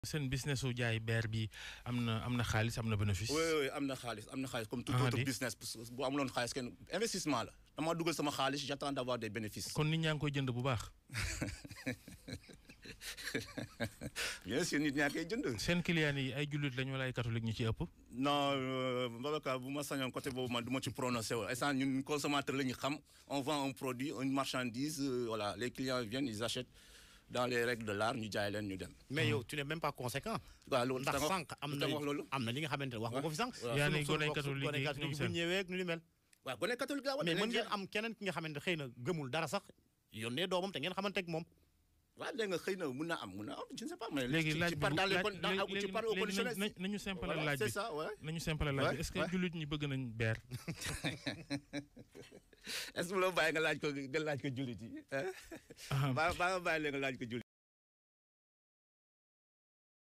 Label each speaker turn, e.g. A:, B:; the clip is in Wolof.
A: seen business u jaay beer bi am na xaalis am na bénéfice.
B: oui am na xaalis comme tout autre business bu amuloon xaalis kenn investissement la dama dugal sama xaalis j'attends d'avoir des bénéfices.
A: kon nit ñaa ngi koy jënd bu baax.
B: bien sûr nit ñaa koy jënd.
A: seen clients yi ay jullit lañu wala ay catholique ñu ci ëpp.
B: non Babacar bu ma sañoon côté boobu man du ma ci prononcé wu instant ñun consommateur la ñu xam on vend un produit une marchandise voilà les clients viennent ils achètent. Dans les règles de l'art ñu jaay leen ñu dem.
C: mais yow tu n'es même pas conséquent.
B: waaw loolu
C: ndax sànq am na li nga xamante ne wax nga ko fi sànq.
A: yaa ngi gone catholique yi
C: bu ñëwee ak nu ni mel.
B: waaw gone catholique la
C: mais mën ngeen am keneen ki nga xamante xëy na gëmul dara sax yónnee doomam te ngeen xamante ak moom.
B: waaw léegi nga xëy na mun na am je ne sais pas. mais
A: léegi laaj
B: nañu
A: simple laaj bi
B: c'est ça
A: nañu simple laaj bi est-ce que jullit ñi bëgg nañ beer.
B: est-ce que loo bàyyi nga laaj ko jullit yi. ba nga bàyyi leen nga laaj ko jullit